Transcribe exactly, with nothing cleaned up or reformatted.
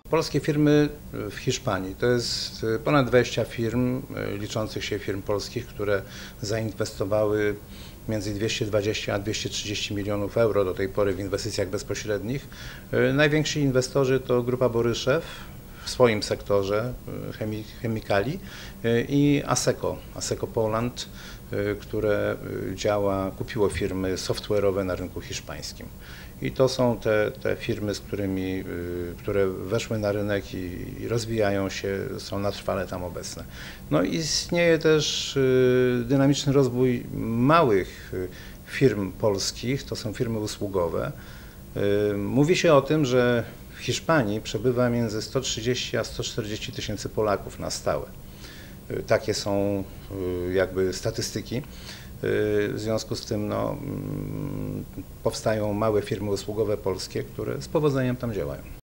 Polskie firmy w Hiszpanii. To jest ponad dwadzieścia firm, liczących się firm polskich, które zainwestowały między dwieście dwadzieścia a dwieście trzydzieści milionów euro do tej pory w inwestycjach bezpośrednich. Najwięksi inwestorzy to Grupa Boryszew w swoim sektorze chemikali i Asseco, Asseco Poland, które działa, kupiło firmy software'owe na rynku hiszpańskim. I to są te, te firmy, z którymi, które weszły na rynek i, i rozwijają się, są na trwale tam obecne. No i istnieje też dynamiczny rozwój małych firm polskich, to są firmy usługowe. Mówi się o tym, że w Hiszpanii przebywa między sto trzydzieści a sto czterdzieści tysięcy Polaków na stałe. Takie są jakby statystyki. W związku z tym no, powstają małe firmy usługowe polskie, które z powodzeniem tam działają.